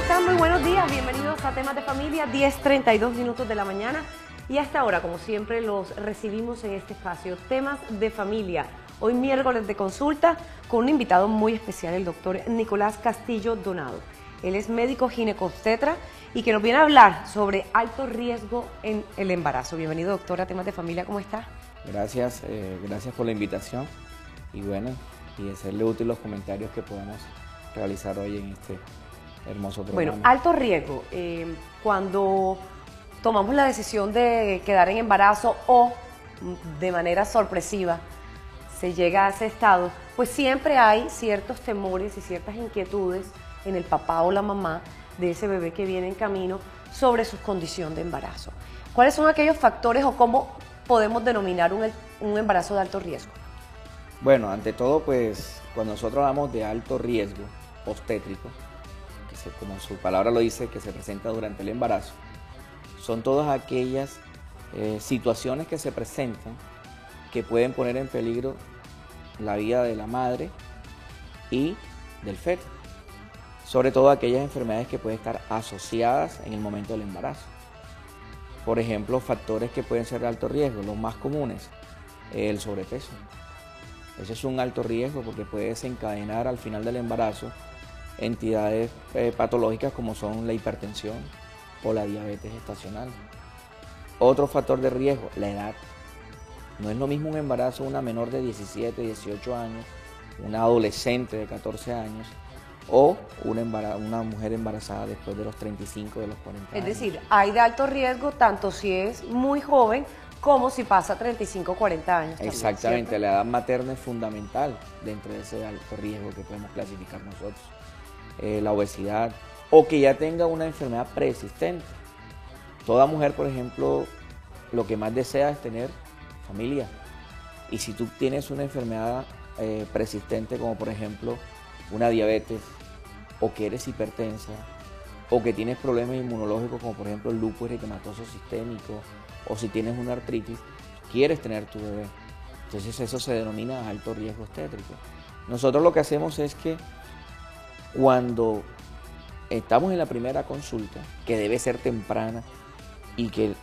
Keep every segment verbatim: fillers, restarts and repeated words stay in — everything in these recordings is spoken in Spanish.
están? Muy buenos días, bienvenidos a Temas de Familia, diez treinta y dos minutos de la mañana. Y a esta hora, como siempre, los recibimos en este espacio, Temas de Familia. Hoy miércoles de consulta con un invitado muy especial, el doctor Nicolás Castillo Donado. Él es médico ginecobstetra y que nos viene a hablar sobre alto riesgo en el embarazo. Bienvenido, doctor, a Temas de Familia, ¿cómo está? Gracias, eh, gracias por la invitación y bueno, y de serle útil los comentarios que podemos realizar hoy en este hermoso programa. Bueno, alto riesgo, eh, cuando tomamos la decisión de quedar en embarazo o de manera sorpresiva se llega a ese estado, pues siempre hay ciertos temores y ciertas inquietudes en el papá o la mamá de ese bebé que viene en camino sobre su condición de embarazo. ¿Cuáles son aquellos factores o cómo podemos denominar un, un embarazo de alto riesgo? Bueno, ante todo, pues cuando nosotros hablamos de alto riesgo obstétrico, que se, como su palabra lo dice, que se presenta durante el embarazo, son todas aquellas eh, situaciones que se presentan que pueden poner en peligro la vida de la madre y del feto, sobre todo aquellas enfermedades que pueden estar asociadas en el momento del embarazo. Por ejemplo, factores que pueden ser de alto riesgo, los más comunes, el sobrepeso. Ese es un alto riesgo porque puede desencadenar al final del embarazo entidades eh, patológicas como son la hipertensión o la diabetes gestacional. Otro factor de riesgo, la edad. No es lo mismo un embarazo de una menor de diecisiete, dieciocho años, una adolescente de catorce años o una, una mujer embarazada después de los treinta y cinco, de los cuarenta años. Es decir, hay de alto riesgo tanto si es muy joven como si pasa treinta y cinco, cuarenta años. También, exactamente, ¿cierto? La edad materna es fundamental dentro de ese alto riesgo que podemos clasificar nosotros. Eh, la obesidad o que ya tenga una enfermedad preexistente. Toda mujer, por ejemplo, lo que más desea es tener familia. Y si tú tienes una enfermedad eh, persistente como por ejemplo una diabetes o que eres hipertensa o que tienes problemas inmunológicos como por ejemplo el lupus eritematoso sistémico o si tienes una artritis, quieres tener tu bebé. Entonces eso se denomina alto riesgo obstétrico. Nosotros lo que hacemos es que cuando estamos en la primera consulta, que debe ser temprana y que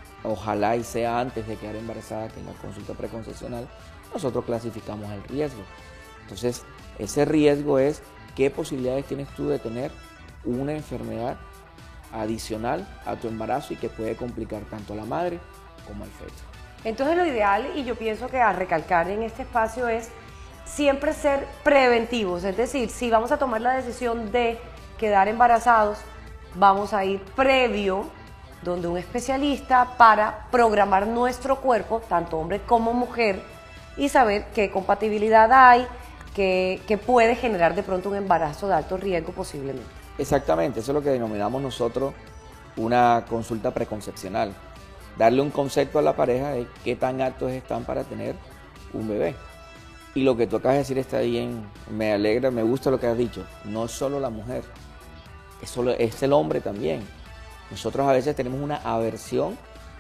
ojalá y sea antes de quedar embarazada, que en la consulta preconcepcional, nosotros clasificamos el riesgo. Entonces, ese riesgo es qué posibilidades tienes tú de tener una enfermedad adicional a tu embarazo y que puede complicar tanto a la madre como al feto. Entonces lo ideal, y yo pienso que a recalcar en este espacio, es siempre ser preventivos. Es decir, si vamos a tomar la decisión de quedar embarazados, vamos a ir previo donde un especialista para programar nuestro cuerpo, tanto hombre como mujer, y saber qué compatibilidad hay, que, que puede generar de pronto un embarazo de alto riesgo posiblemente. Exactamente, eso es lo que denominamos nosotros una consulta preconcepcional. Darle un concepto a la pareja de qué tan aptos están para tener un bebé. Y lo que tú acabas de decir está bien, me alegra, me gusta lo que has dicho. No es solo la mujer, es, solo, es el hombre también. Nosotros a veces tenemos una aversión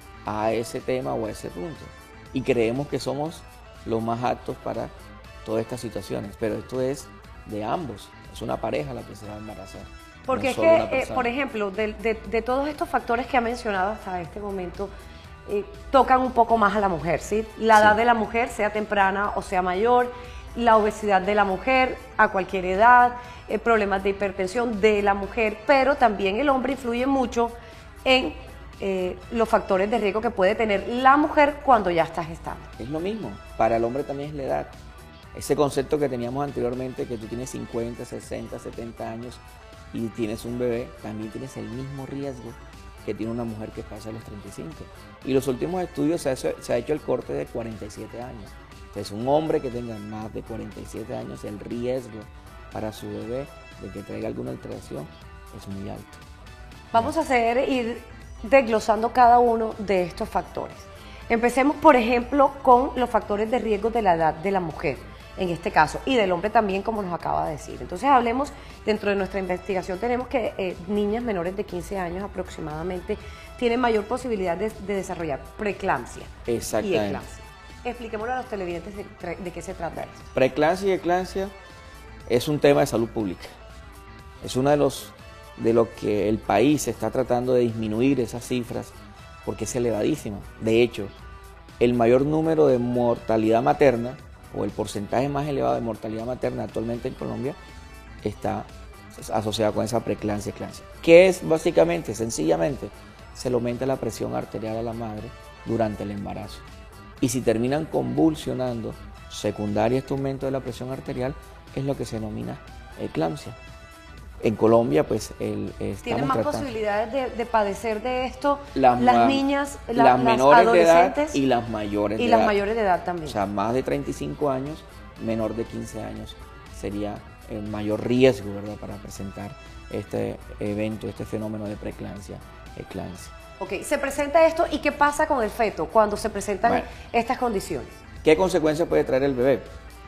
a ese tema o a ese punto y creemos que somos los más aptos para todas estas situaciones, pero esto es de ambos, es una pareja la que se va a embarazar. Porque no es solo que, una eh, persona. por ejemplo, de, de, de todos estos factores que ha mencionado hasta este momento, eh, tocan un poco más a la mujer, ¿sí? La edad Sí. de la mujer, sea temprana o sea mayor, la obesidad de la mujer a cualquier edad, eh, problemas de hipertensión de la mujer, pero también el hombre influye mucho en eh, los factores de riesgo que puede tener la mujer cuando ya está gestando. Es lo mismo, para el hombre también es la edad. Ese concepto que teníamos anteriormente, que tú tienes cincuenta, sesenta, setenta años y tienes un bebé, también tienes el mismo riesgo que tiene una mujer que pasa a los treinta y cinco. Y los últimos estudios se ha hecho, se ha hecho el corte de cuarenta y siete años. Entonces, un hombre que tenga más de cuarenta y siete años, el riesgo para su bebé de que traiga alguna alteración es muy alto. Vamos a hacer, ir desglosando cada uno de estos factores. Empecemos, por ejemplo, con los factores de riesgo de la edad de la mujer, en este caso, y del hombre también, como nos acaba de decir. Entonces hablemos, dentro de nuestra investigación tenemos que eh, niñas menores de quince años aproximadamente tienen mayor posibilidad de, de desarrollar preeclampsia y Exactamente. eclampsia. Expliquémosle a los televidentes de, de qué se trata esto. Preeclampsia y eclampsia es un tema de salud pública. Es uno de los de lo que el país está tratando de disminuir esas cifras, porque es elevadísima. De hecho, el mayor número de mortalidad materna, o el porcentaje más elevado de mortalidad materna actualmente en Colombia, está asociado con esa preeclampsia y eclampsia. ¿Qué es básicamente? Sencillamente, se le aumenta la presión arterial a la madre durante el embarazo. Y si terminan convulsionando, secundaria a este aumento de la presión arterial, es lo que se denomina eclampsia. En Colombia, pues, el, ¿tienen más tratando, posibilidades de, de padecer de esto las, las niñas, la, las menores las de edad adolescentes y las mayores y de las edad? mayores de edad también? O sea, más de treinta y cinco años, menor de quince años, sería el mayor riesgo, ¿verdad?, para presentar este evento, este fenómeno de preeclampsia, eclampsia. Ok, se presenta esto, ¿y qué pasa con el feto cuando se presentan Bueno, estas condiciones? ¿qué consecuencias puede traer el bebé?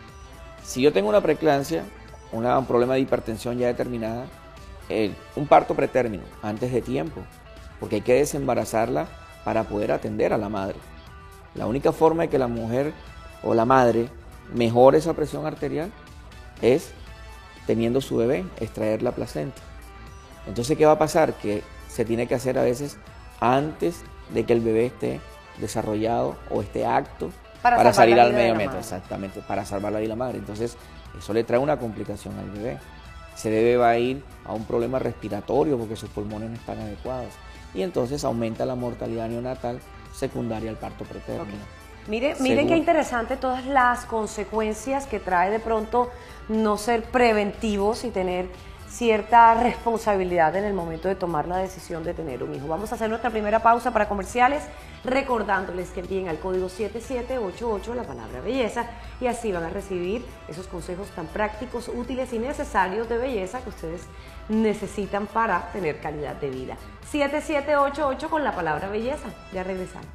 Si yo tengo una preeclampsia, una, un problema de hipertensión ya determinada, el, un parto pretérmino, antes de tiempo, porque hay que desembarazarla para poder atender a la madre. La única forma de que la mujer o la madre mejore esa presión arterial es teniendo su bebé, extraer la placenta. Entonces, ¿qué va a pasar? Que se tiene que hacer a veces antes de que el bebé esté desarrollado o esté apto para, para salir al medio metro, exactamente, para salvar la vida de la madre. Entonces, eso le trae una complicación al bebé. Ese bebé va a ir a un problema respiratorio porque sus pulmones no están adecuados. Y entonces aumenta la mortalidad neonatal secundaria al parto pretérmino. Okay. Mire, miren qué interesante todas las consecuencias que trae de pronto no ser preventivos y tener cierta responsabilidad en el momento de tomar la decisión de tener un hijo. Vamos a hacer nuestra primera pausa para comerciales, recordándoles que envíen al código siete siete ocho ocho la palabra belleza y así van a recibir esos consejos tan prácticos, útiles y necesarios de belleza que ustedes necesitan para tener calidad de vida. siete siete ocho ocho con la palabra belleza. Ya regresamos.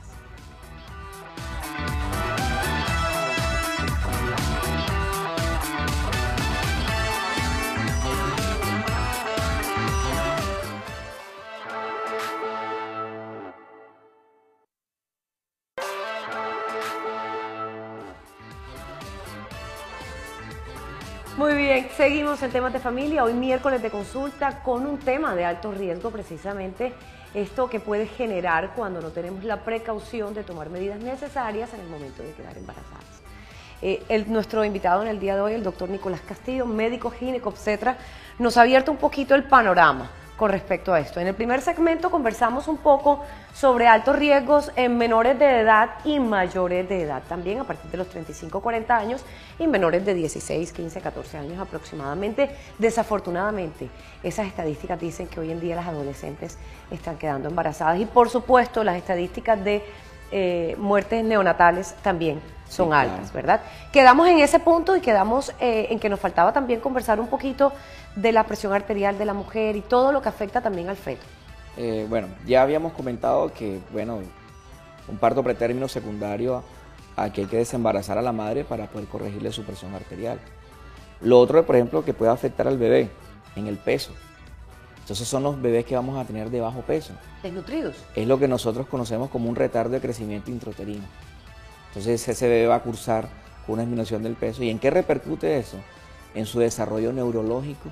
Muy bien, seguimos en temas de familia, hoy miércoles de consulta con un tema de alto riesgo, precisamente esto que puede generar cuando no tenemos la precaución de tomar medidas necesarias en el momento de quedar embarazadas. Eh, el, nuestro invitado en el día de hoy, el doctor Nicolás Castillo, médico ginecobstetra, nos ha abierto un poquito el panorama con respecto a esto. En el primer segmento conversamos un poco sobre altos riesgos en menores de edad y mayores de edad, también a partir de los treinta y cinco a cuarenta años y menores de dieciséis, quince, catorce años aproximadamente. Desafortunadamente, esas estadísticas dicen que hoy en día las adolescentes están quedando embarazadas y por supuesto las estadísticas de eh, muertes neonatales también son sí, altas, claro. ¿Verdad? Quedamos en ese punto y quedamos eh, en que nos faltaba también conversar un poquito de la presión arterial de la mujer y todo lo que afecta también al feto. Eh, bueno, ya habíamos comentado que, bueno, un parto pretérmino secundario a, a que hay que desembarazar a la madre para poder corregirle su presión arterial. Lo otro, por ejemplo, que puede afectar al bebé en el peso. Entonces son los bebés que vamos a tener de bajo peso. Desnutridos. Es lo que nosotros conocemos como un retardo de crecimiento intrauterino. Entonces ese bebé va a cursar con una disminución del peso. ¿Y en qué repercute eso? En su desarrollo neurológico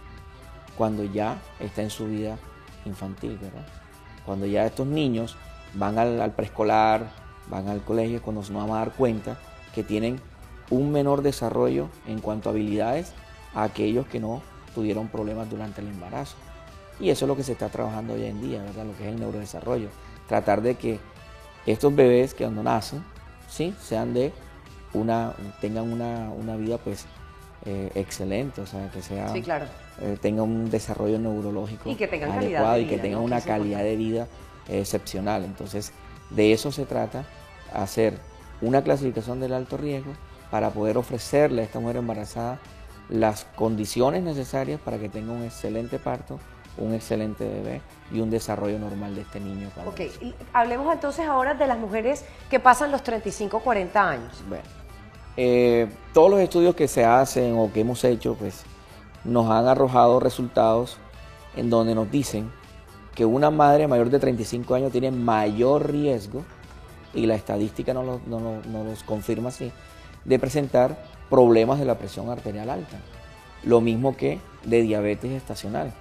cuando ya está en su vida infantil, ¿verdad? Cuando ya estos niños van al, al preescolar, van al colegio, cuando nos vamos a dar cuenta que tienen un menor desarrollo en cuanto a habilidades a aquellos que no tuvieron problemas durante el embarazo. Y eso es lo que se está trabajando hoy en día, ¿verdad? Lo que es el neurodesarrollo. Tratar de que estos bebés que cuando nacen, sí, sean de una, tengan una, una vida pues eh, excelente, o sea, que sea, sí, claro. eh, tenga un desarrollo neurológico y que tengan adecuado calidad de y que vida, tengan ¿no? una que calidad de vida eh, excepcional. Entonces, de eso se trata, hacer una clasificación del alto riesgo para poder ofrecerle a esta mujer embarazada las condiciones necesarias para que tenga un excelente parto, un excelente bebé y un desarrollo normal de este niño. Ok, y hablemos entonces ahora de las mujeres que pasan los treinta y cinco a cuarenta años. Bueno, eh, todos los estudios que se hacen o que hemos hecho, pues nos han arrojado resultados en donde nos dicen que una madre mayor de treinta y cinco años tiene mayor riesgo, y la estadística no, lo, no, no, no los confirma así, de presentar problemas de la presión arterial alta. Lo mismo que de diabetes gestacional,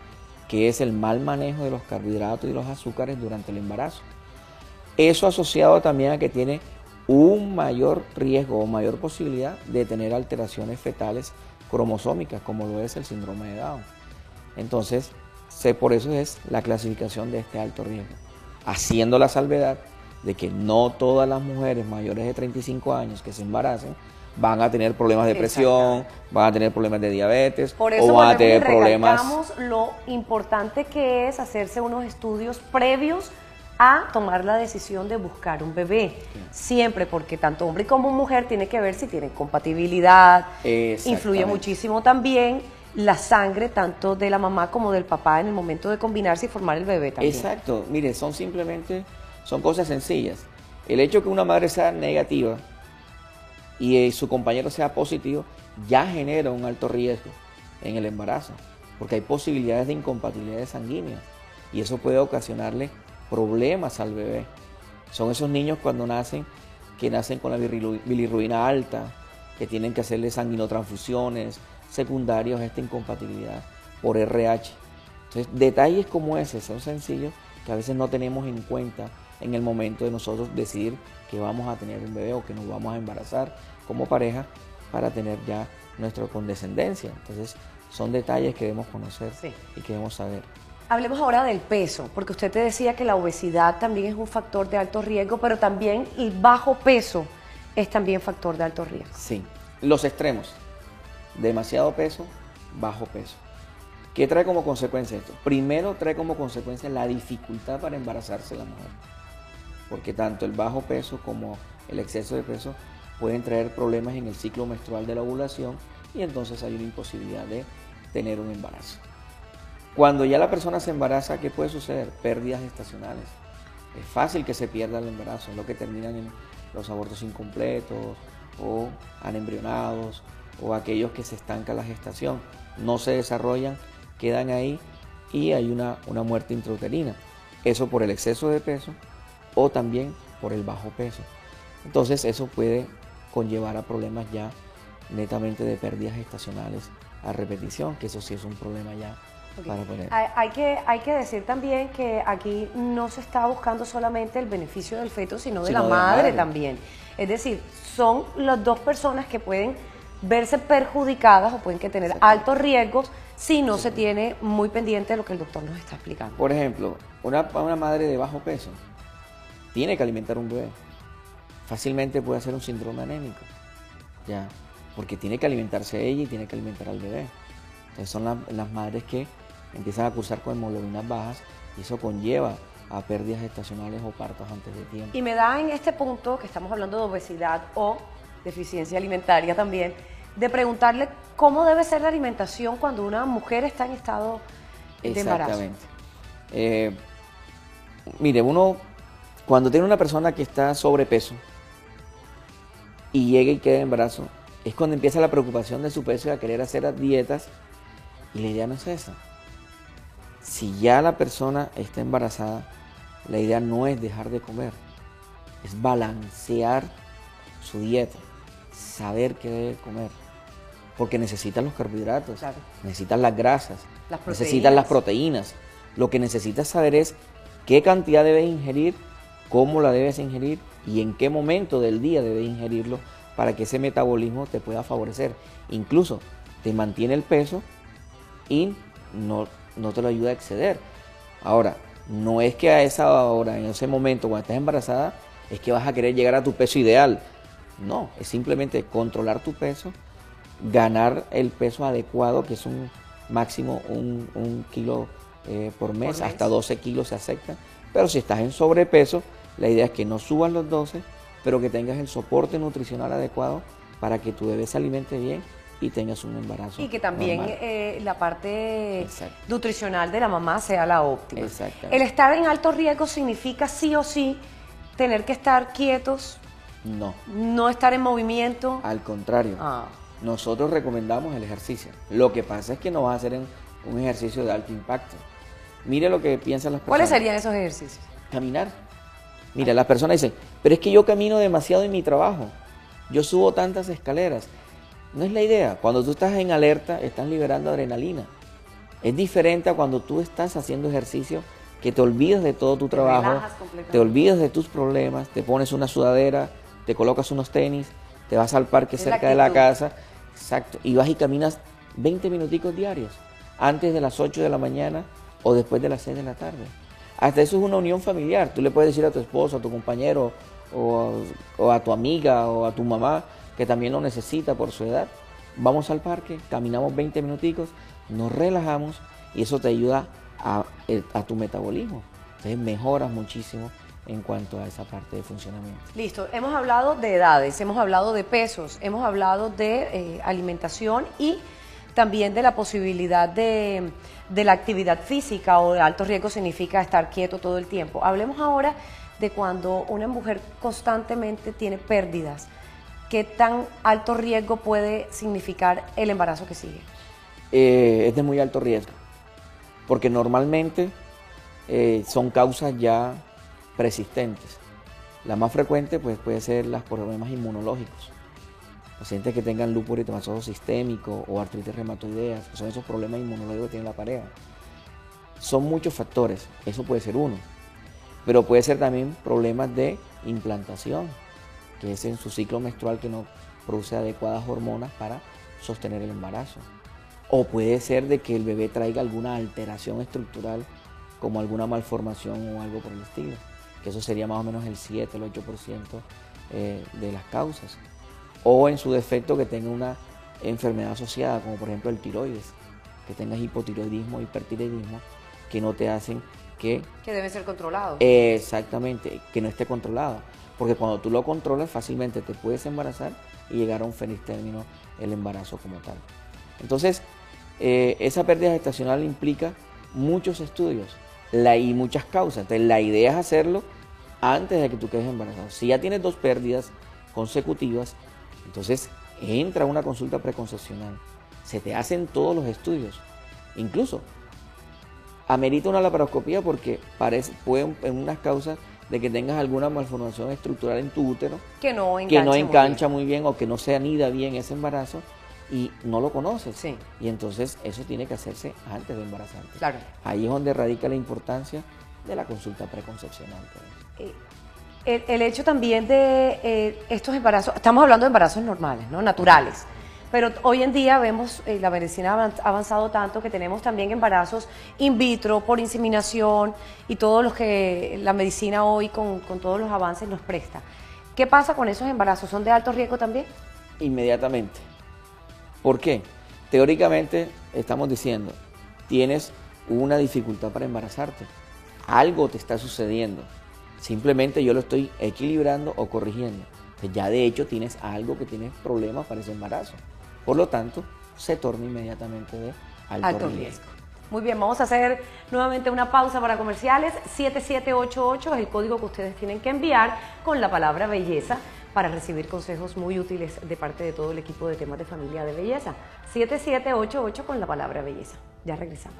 que es el mal manejo de los carbohidratos y los azúcares durante el embarazo. Eso asociado también a que tiene un mayor riesgo o mayor posibilidad de tener alteraciones fetales cromosómicas, como lo es el síndrome de Down. Entonces, sé, por eso es la clasificación de este alto riesgo, haciendo la salvedad de que no todas las mujeres mayores de treinta y cinco años que se embaracen van a tener problemas de presión, van a tener problemas de diabetes, por eso o van a tener y problemas. Lo importante que es hacerse unos estudios previos a tomar la decisión de buscar un bebé. Sí. Siempre, porque tanto hombre como mujer tiene que ver si tienen compatibilidad. Influye muchísimo también la sangre, tanto de la mamá como del papá, en el momento de combinarse y formar el bebé también. Exacto. Mire, son simplemente, son cosas sencillas. El hecho que una madre sea negativa y eh, su compañero sea positivo, ya genera un alto riesgo en el embarazo, porque hay posibilidades de incompatibilidades sanguíneas y eso puede ocasionarle problemas al bebé. Son esos niños cuando nacen, que nacen con la bilirrubina alta, que tienen que hacerle sanguinotransfusiones secundarios a esta incompatibilidad por R H. Entonces, detalles como ese son sencillos que a veces no tenemos en cuenta en el momento de nosotros decidir que vamos a tener un bebé o que nos vamos a embarazar como pareja para tener ya nuestra condescendencia. Entonces, son detalles que debemos conocer, sí, y que debemos saber. Hablemos ahora del peso, porque usted te decía que la obesidad también es un factor de alto riesgo, pero también el bajo peso es también factor de alto riesgo. Sí, los extremos, demasiado peso, bajo peso. ¿Qué trae como consecuencia esto? Primero trae como consecuencia la dificultad para embarazarse la mujer, porque tanto el bajo peso como el exceso de peso pueden traer problemas en el ciclo menstrual de la ovulación y entonces hay una imposibilidad de tener un embarazo. Cuando ya la persona se embaraza, ¿qué puede suceder? Pérdidas gestacionales. Es fácil que se pierda el embarazo, es lo que terminan en los abortos incompletos o anembrionados o aquellos que se estanca la gestación, no se desarrollan, quedan ahí y hay una, una muerte intrauterina. Eso por el exceso de peso o también por el bajo peso. Entonces eso puede conllevar a problemas ya netamente de pérdidas gestacionales a repetición, que eso sí es un problema ya. Okay. Para poner. Hay, hay, que, hay que decir también que aquí no se está buscando solamente el beneficio del feto, sino de, sino la, de madre la madre también. Es decir, son las dos personas que pueden verse perjudicadas o pueden que tener altos riesgos si no sí. se tiene muy pendiente de lo que el doctor nos está explicando. Por ejemplo, una, una madre de bajo peso tiene que alimentar un bebé. Fácilmente puede hacer un síndrome anémico, ya, porque tiene que alimentarse ella y tiene que alimentar al bebé. Entonces son la, las madres que empiezan a cursar con hemoglobinas bajas y eso conlleva a pérdidas gestacionales o partos antes de tiempo. Y me da en este punto, que estamos hablando de obesidad o deficiencia alimentaria también, de preguntarle cómo debe ser la alimentación cuando una mujer está en estado de embarazo. Exactamente. Eh, mire, uno, cuando tiene una persona que está sobrepeso y llega y queda en embarazo, es cuando empieza la preocupación de su peso y a querer hacer dietas, y la idea no es esa. Si ya la persona está embarazada, la idea no es dejar de comer, es balancear su dieta, saber qué debe comer, porque necesitan los carbohidratos, claro, necesitan las grasas, las necesitan las proteínas. Lo que necesitas saber es qué cantidad debes ingerir, cómo la debes ingerir y en qué momento del día debes ingerirlo para que ese metabolismo te pueda favorecer. Incluso te mantiene el peso y no, no te lo ayuda a exceder. Ahora, no es que a esa hora, en ese momento, cuando estás embarazada, es que vas a querer llegar a tu peso ideal. No, es simplemente controlar tu peso, ganar el peso adecuado, que es un máximo un, un kilo eh, por, mes, por mes, hasta doce kilos se acepta. Pero si estás en sobrepeso, la idea es que no subas los doce, pero que tengas el soporte nutricional adecuado para que tu bebé se alimente bien y tengas un embarazo. Y que también eh, la parte Exacto. nutricional de la mamá sea la óptima. Exactamente. El estar en alto riesgo significa sí o sí tener que estar quietos. No. No estar en movimiento. Al contrario. Ah. Nosotros recomendamos el ejercicio. Lo que pasa es que no vas a hacer en un ejercicio de alto impacto. Mire lo que piensan las personas. ¿Cuáles serían esos ejercicios? Caminar. Mira, las personas dicen, pero es que yo camino demasiado en mi trabajo. Yo subo tantas escaleras. No es la idea. Cuando tú estás en alerta, estás liberando adrenalina. Es diferente a cuando tú estás haciendo ejercicio, que te olvidas de todo tu Te trabajo, relajas completamente. te olvidas de tus problemas, te pones una sudadera, te colocas unos tenis, te vas al parque Es la cerca de la actitud. casa, exacto, y vas y caminas veinte minuticos diarios, antes de las ocho de la mañana o después de las seis de la tarde. Hasta eso es una unión familiar. Tú le puedes decir a tu esposo, a tu compañero, o, o a tu amiga, o a tu mamá, que también lo necesita por su edad. Vamos al parque, caminamos veinte minuticos, nos relajamos y eso te ayuda a, a tu metabolismo. Entonces mejoras muchísimo en cuanto a esa parte de funcionamiento. Listo, hemos hablado de edades, hemos hablado de pesos, hemos hablado de eh, alimentación y también de la posibilidad de, de la actividad física, o de alto riesgo significa estar quieto todo el tiempo. Hablemos ahora de cuando una mujer constantemente tiene pérdidas. ¿Qué tan alto riesgo puede significar el embarazo que sigue? Eh, es de muy alto riesgo, porque normalmente eh, son causas ya persistentes. La más frecuente pues, puede ser los problemas inmunológicos. Pacientes que tengan lupus eritematoso sistémico o artritis reumatoidea, que son esos problemas inmunológicos que tiene la pareja. Son muchos factores, eso puede ser uno. Pero puede ser también problemas de implantación, que es en su ciclo menstrual que no produce adecuadas hormonas para sostener el embarazo. O puede ser de que el bebé traiga alguna alteración estructural, como alguna malformación o algo por el estilo, que eso sería más o menos el siete, el ocho por ciento eh, de las causas. O en su defecto que tenga una enfermedad asociada, como por ejemplo el tiroides, que tengas hipotiroidismo, hipertiroidismo, que no te hacen que... Que deben ser controlados. Eh, exactamente, que no esté controlado. Porque cuando tú lo controlas fácilmente te puedes embarazar y llegar a un feliz término el embarazo como tal. Entonces, eh, esa pérdida gestacional implica muchos estudios la, y muchas causas. Entonces, la idea es hacerlo antes de que tú quedes embarazado. Si ya tienes dos pérdidas consecutivas, entonces entra a una consulta preconcepcional. Se te hacen todos los estudios. Incluso, amerita una laparoscopía porque parece, pueden en unas causas de que tengas alguna malformación estructural en tu útero Que no engancha, que no engancha muy muy bien. o que no se anida bien ese embarazo y no lo conoces. Sí. Y entonces eso tiene que hacerse antes de embarazarte. Claro. Ahí es donde radica la importancia de la consulta preconcepcional. Eh, el, el hecho también de eh, estos embarazos, estamos hablando de embarazos normales, ¿no? Naturales. Pero hoy en día vemos, eh, la medicina ha avanzado tanto que tenemos también embarazos in vitro, por inseminación y todos los que la medicina hoy con, con todos los avances nos presta. ¿Qué pasa con esos embarazos? ¿Son de alto riesgo también? Inmediatamente. ¿Por qué? Teóricamente estamos diciendo, tienes una dificultad para embarazarte. Algo te está sucediendo. Simplemente yo lo estoy equilibrando o corrigiendo. Entonces ya de hecho tienes algo que tiene problemas para ese embarazo. Por lo tanto, se torna inmediatamente de alto, Alto riesgo. riesgo. Muy bien, vamos a hacer nuevamente una pausa para comerciales. siete siete ocho ocho es el código que ustedes tienen que enviar con la palabra belleza para recibir consejos muy útiles de parte de todo el equipo de temas de familia de belleza. siete siete ocho ocho con la palabra belleza. Ya regresamos.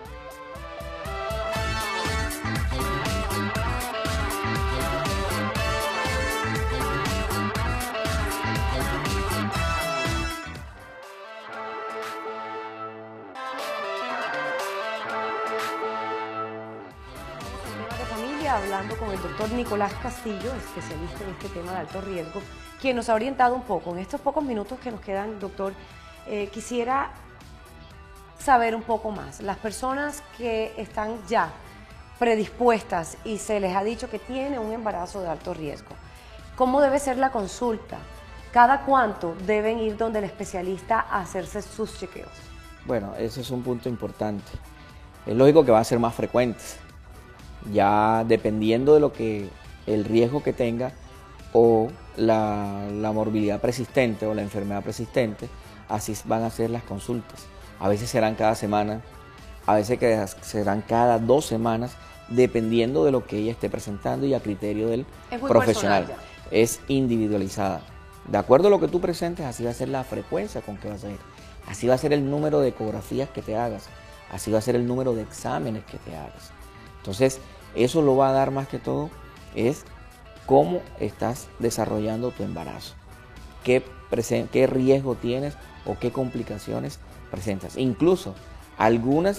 Hablando con el doctor Nicolás Castillo, especialista en este tema de alto riesgo, quien nos ha orientado un poco. En estos pocos minutos que nos quedan, doctor, eh, quisiera saber un poco más. Las personas que están ya predispuestas y se les ha dicho que tienen un embarazo de alto riesgo, ¿cómo debe ser la consulta? ¿Cada cuánto deben ir donde el especialista a hacerse sus chequeos? Bueno, ese es un punto importante. Es lógico que va a ser más frecuente. Ya dependiendo de lo que el riesgo que tenga o la, la morbilidad persistente o la enfermedad persistente, así van a ser las consultas. A veces serán cada semana, a veces serán cada dos semanas, dependiendo de lo que ella esté presentando y a criterio del es muy profesional. Ya. Es individualizada. De acuerdo a lo que tú presentes, así va a ser la frecuencia con que vas a ir. Así va a ser el número de ecografías que te hagas. Así va a ser el número de exámenes que te hagas. Entonces, eso lo va a dar más que todo es cómo estás desarrollando tu embarazo, qué, qué riesgo tienes o qué complicaciones presentas. Incluso algunas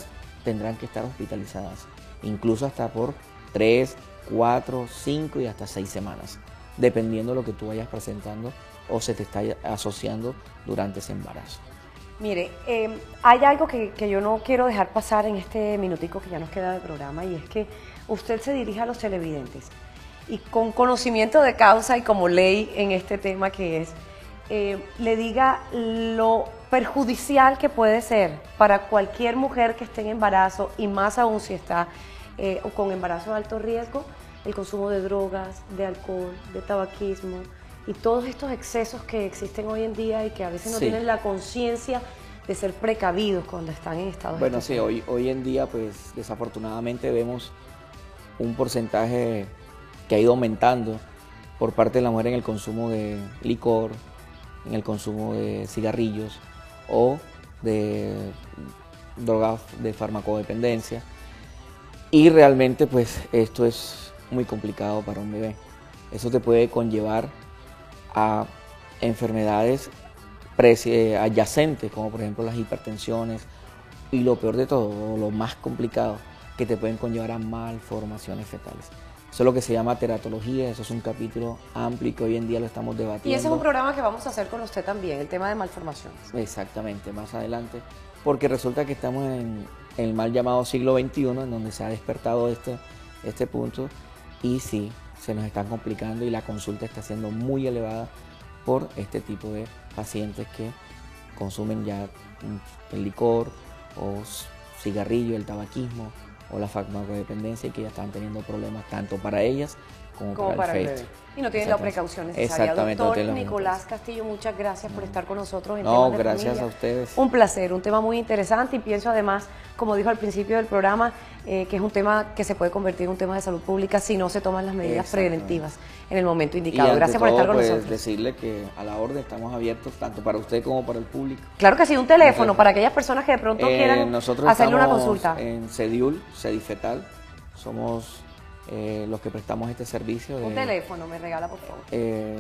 tendrán que estar hospitalizadas, incluso hasta por tres, cuatro, cinco y hasta seis semanas, dependiendo de lo que tú vayas presentando o se te está asociando durante ese embarazo. Mire, eh, hay algo que, que yo no quiero dejar pasar en este minutico que ya nos queda de programa, y es que usted se dirige a los televidentes y con conocimiento de causa y como ley en este tema que es, eh, le diga lo perjudicial que puede ser para cualquier mujer que esté en embarazo, y más aún si está eh, con embarazo de alto riesgo, el consumo de drogas, de alcohol, de tabaquismo y todos estos excesos que existen hoy en día y que a veces no Sí. tienen la conciencia de ser precavidos cuando están en estados Bueno, de sí, hoy, hoy en día pues desafortunadamente vemos un porcentaje que ha ido aumentando por parte de la mujer en el consumo de licor, en el consumo de cigarrillos o de drogas de farmacodependencia, y realmente pues esto es muy complicado para un bebé. Eso te puede conllevar a enfermedades adyacentes, como por ejemplo las hipertensiones, y lo peor de todo, lo más complicado, que te pueden conllevar a malformaciones fetales. Eso es lo que se llama teratología, eso es un capítulo amplio que hoy en día lo estamos debatiendo. Y ese es un programa que vamos a hacer con usted también, el tema de malformaciones. Exactamente, más adelante, porque resulta que estamos en, en el mal llamado siglo veintiuno, en donde se ha despertado este, este punto, y sí, se nos están complicando y la consulta está siendo muy elevada por este tipo de pacientes que consumen ya el licor o cigarrillo, el tabaquismo o la farmacodependencia, y que ya están teniendo problemas tanto para ellas como, como para, para el el feto. bebé. Y no tienen la precaución necesaria. Exactamente, no Doctor tienen la Nicolás Castillo, muchas gracias por estar con nosotros en No, temas de gracias familia. a ustedes. Un placer, un tema muy interesante, y pienso además, como dijo al principio del programa, eh, que es un tema que se puede convertir en un tema de salud pública si no se toman las medidas preventivas en el momento indicado. Y ante Gracias por todo, estar con pues, nosotros. decirle que a la orden estamos abiertos tanto para usted como para el público. Claro que sí, un teléfono Entonces, para aquellas personas que de pronto eh, quieran nosotros hacerle una estamos consulta. en Cediul, Cedifetal, somos eh, los que prestamos este servicio. De, Un teléfono, me regala, por favor. Eh,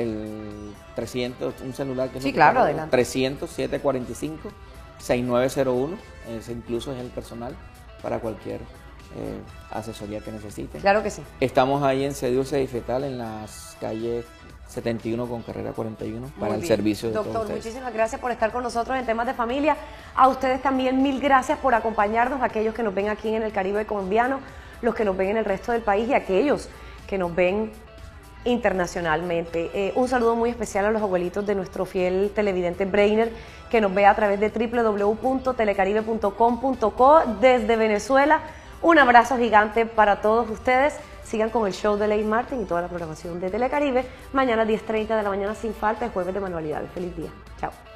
el trescientos, un celular que es Sí, lo que claro, tengo, adelante. trescientos, siete cuarenta y cinco, sesenta y nueve cero uno, ese incluso es el personal para cualquier eh, asesoría que necesiten. Claro que sí. Estamos ahí en Cediul Cedifetal, en las calles setenta y uno con carrera cuarenta y uno, para Muy el bien. servicio de Doctor, todos ustedes. muchísimas gracias por estar con nosotros en temas de familia. A ustedes también mil gracias por acompañarnos, aquellos que nos ven aquí en el Caribe colombiano, los que nos ven en el resto del país y aquellos que nos ven internacionalmente. Eh, un saludo muy especial a los abuelitos de nuestro fiel televidente Brainer, que nos ve a través de w w w punto telecaribe punto com punto co desde Venezuela. Un abrazo gigante para todos ustedes. Sigan con el show de Ley Martin y toda la programación de Telecaribe. Mañana a diez treinta de la mañana sin falta, el jueves de manualidades. Feliz día. Chao.